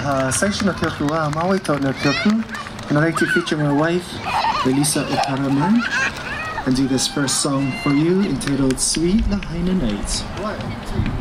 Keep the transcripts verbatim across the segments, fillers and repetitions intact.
uh, 最初の曲はマウイ島の曲 and I'd like to feature my wife Elisa Otaraman and do this first song for you entitled Sweet Lahaina Nights. One, two.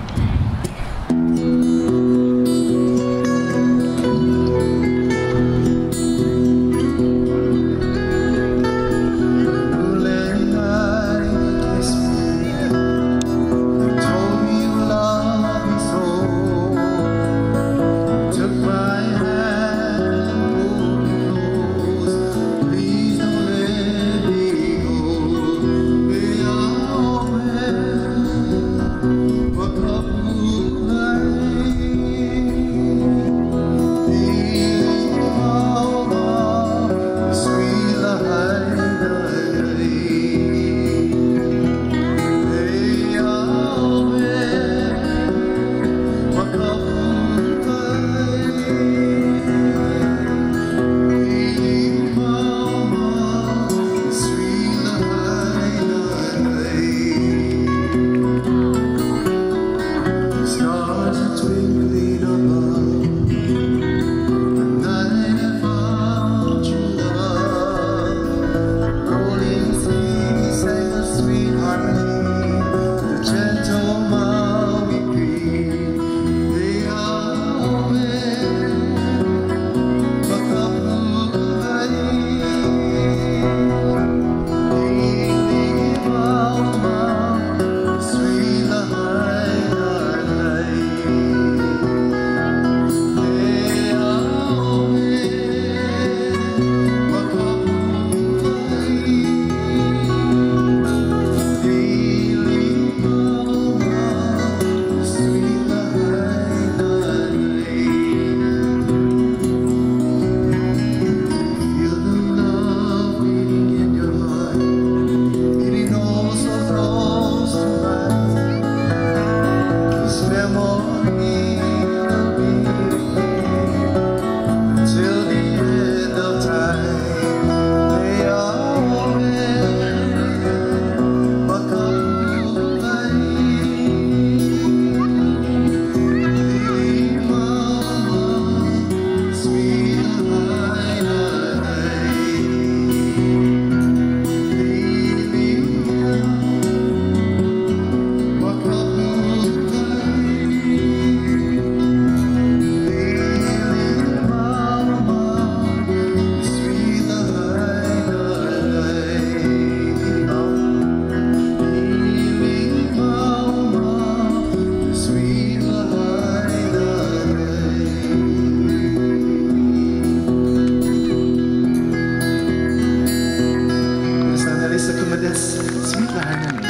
Elisa Kumadas, Sweet Lahaina.